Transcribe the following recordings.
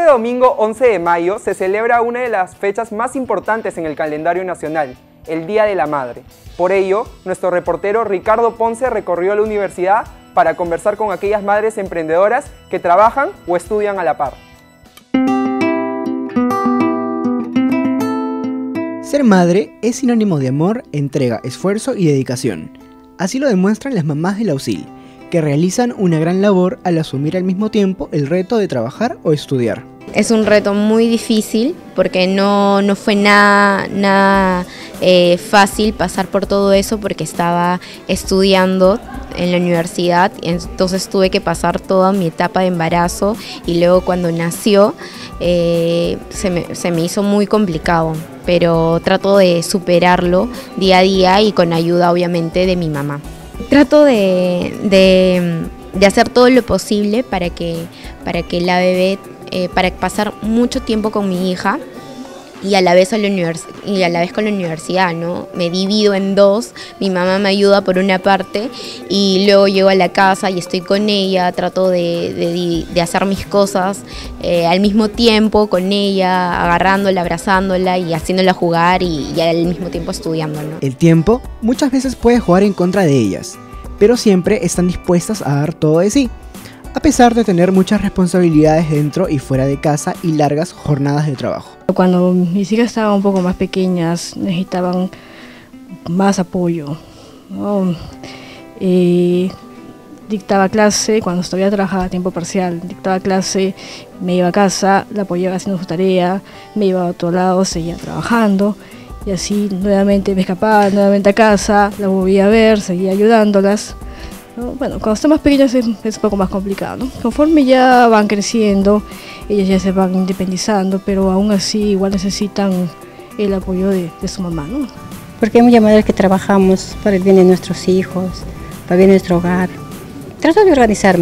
domingo 11 de mayo se celebra una de las fechas más importantes en el calendario nacional, el Día de la Madre. Por ello, nuestro reportero Ricardo Ponce recorrió la universidad para conversar con aquellas madres emprendedoras que trabajan o estudian a la par. Ser madre es sinónimo de amor, entrega, esfuerzo y dedicación. Así lo demuestran las mamás de la UCIL, que realizan una gran labor al asumir al mismo tiempo el reto de trabajar o estudiar. Es un reto muy difícil porque no fue nada fácil pasar por todo eso porque estaba estudiando en la universidad, entonces tuve que pasar toda mi etapa de embarazo y luego cuando nació se me hizo muy complicado, pero trato de superarlo día a día y con ayuda obviamente de mi mamá. Trato de hacer todo lo posible para que la bebé, para pasar mucho tiempo con mi hija y a la vez con la universidad, ¿no? Me divido en dos, mi mamá me ayuda por una parte y luego llego a la casa y estoy con ella, trato de hacer mis cosas al mismo tiempo con ella, agarrándola, abrazándola y haciéndola jugar y al mismo tiempo estudiando, ¿no? El tiempo muchas veces puede jugar en contra de ellas, pero siempre están dispuestas a dar todo de sí, a pesar de tener muchas responsabilidades dentro y fuera de casa y largas jornadas de trabajo. Cuando mis hijas estaban un poco más pequeñas, necesitaban más apoyo, ¿no? Dictaba clase, cuando todavía trabajaba a tiempo parcial, dictaba clase, me iba a casa, la apoyaba haciendo su tarea, me iba a otro lado, seguía trabajando y así nuevamente me escapaba nuevamente a casa, la volvía a ver, seguía ayudándolas. Bueno, cuando están más pequeñas es un poco más complicado, ¿no? Conforme ya van creciendo, ellas ya se van independizando, pero aún así igual necesitan el apoyo de su mamá, ¿no? Porque hay muchas madres que trabajamos para el bien de nuestros hijos, para el bien de nuestro hogar. Trato de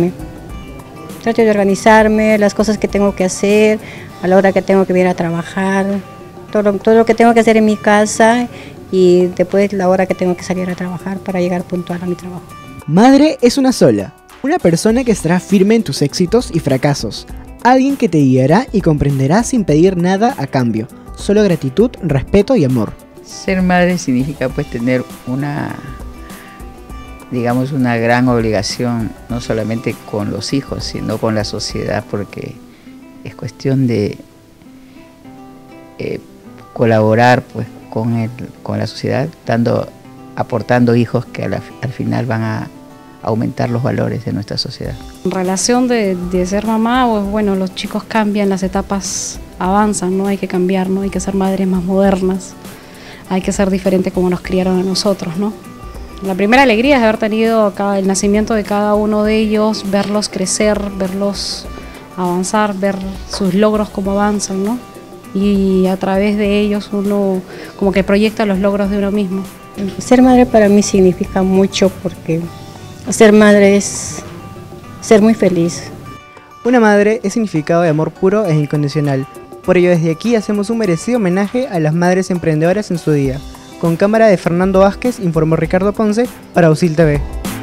organizarme, las cosas que tengo que hacer, a la hora que tengo que ir a trabajar, todo lo que tengo que hacer en mi casa y después la hora que tengo que salir a trabajar para llegar puntual a mi trabajo. Madre es una sola, una persona que estará firme en tus éxitos y fracasos, alguien que te guiará y comprenderá sin pedir nada a cambio, solo gratitud, respeto y amor. Ser madre significa pues tener una gran obligación, no solamente con los hijos, sino con la sociedad, porque es cuestión de colaborar pues con la sociedad, aportando hijos que al final van a aumentar los valores de nuestra sociedad. En relación de ser mamá, pues bueno, los chicos cambian, las etapas avanzan, ¿no? Hay que cambiar, ¿no? Hay que ser madres más modernas, hay que ser diferentes como nos criaron a nosotros, ¿no? La primera alegría es haber tenido el nacimiento de cada uno de ellos, verlos crecer, verlos avanzar, ver sus logros como avanzan, ¿no? Y a través de ellos uno como que proyecta los logros de uno mismo. Ser madre para mí significa mucho porque ser madre es ser muy feliz. Una madre es significado de amor puro e incondicional. Por ello desde aquí hacemos un merecido homenaje a las madres emprendedoras en su día. Con cámara de Fernando Vázquez, informó Ricardo Ponce para UCIL TV.